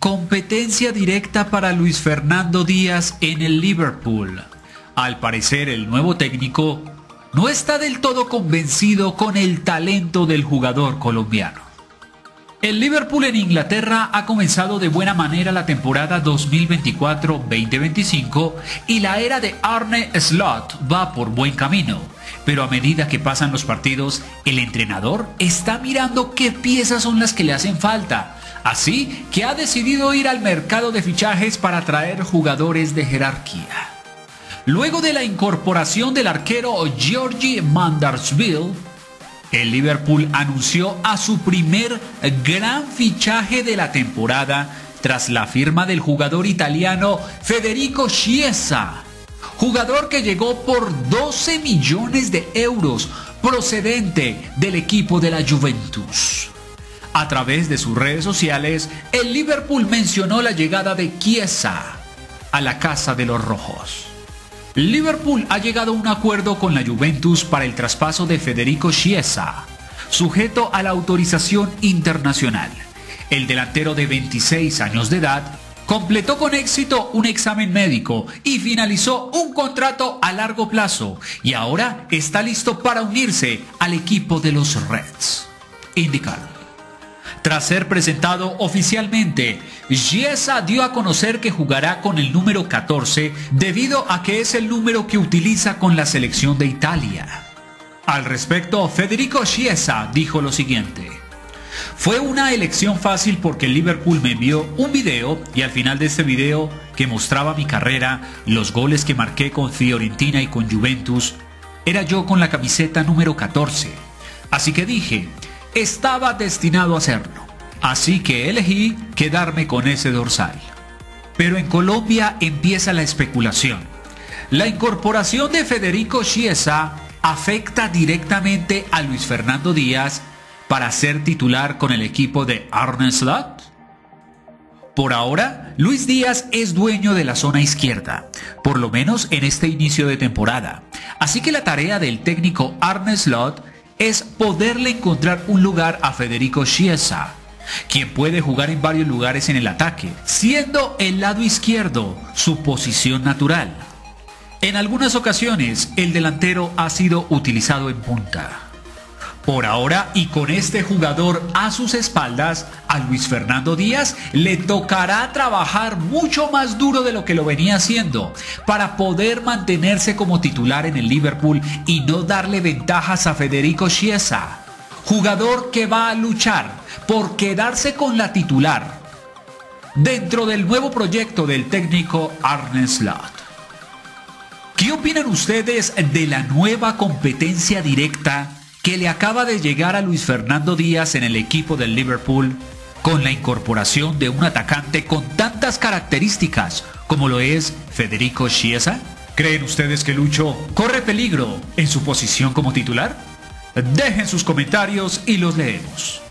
Competencia directa para Luis Fernando Díaz en el Liverpool. Al parecer, el nuevo técnico no está del todo convencido con el talento del jugador colombiano. El Liverpool en Inglaterra ha comenzado de buena manera la temporada 2024-2025 y la era de Arne Slot va por buen camino. Pero a medida que pasan los partidos, el entrenador está mirando qué piezas son las que le hacen falta. Así que ha decidido ir al mercado de fichajes para traer jugadores de jerarquía. Luego de la incorporación del arquero Georgie Mandarsville, el Liverpool anunció a su primer gran fichaje de la temporada tras la firma del jugador italiano Federico Chiesa, jugador que llegó por 12 millones de euros procedente del equipo de la Juventus. A través de sus redes sociales, el Liverpool mencionó la llegada de Chiesa a la Casa de los Rojos. Liverpool ha llegado a un acuerdo con la Juventus para el traspaso de Federico Chiesa, sujeto a la autorización internacional. El delantero de 26 años de edad completó con éxito un examen médico y finalizó un contrato a largo plazo y ahora está listo para unirse al equipo de los Reds, indicaron. Tras ser presentado oficialmente, Chiesa dio a conocer que jugará con el número 14 debido a que es el número que utiliza con la selección de Italia. Al respecto, Federico Chiesa dijo lo siguiente: fue una elección fácil porque el Liverpool me envió un video y al final de este video, que mostraba mi carrera, los goles que marqué con Fiorentina y con Juventus, era yo con la camiseta número 14. Así que dije, estaba destinado a hacerlo, así que elegí quedarme con ese dorsal. Pero en Colombia empieza la especulación. La incorporación de Federico Chiesa afecta directamente a Luis Fernando Díaz para ser titular con el equipo de Arne Slot. Por ahora, Luis Díaz es dueño de la zona izquierda, por lo menos en este inicio de temporada. Así que la tarea del técnico Arne Slot es poderle encontrar un lugar a Federico Chiesa, quien puede jugar en varios lugares en el ataque, siendo el lado izquierdo su posición natural. En algunas ocasiones, el delantero ha sido utilizado en punta. Por ahora, y con este jugador a sus espaldas, a Luis Fernando Díaz le tocará trabajar mucho más duro de lo que lo venía haciendo para poder mantenerse como titular en el Liverpool y no darle ventajas a Federico Chiesa, jugador que va a luchar por quedarse con la titular dentro del nuevo proyecto del técnico Arne Slot. ¿Qué opinan ustedes de la nueva competencia directa que le acaba de llegar a Luis Fernando Díaz en el equipo del Liverpool con la incorporación de un atacante con tantas características como lo es Federico Chiesa? ¿Creen ustedes que Lucho corre peligro en su posición como titular? Dejen sus comentarios y los leemos.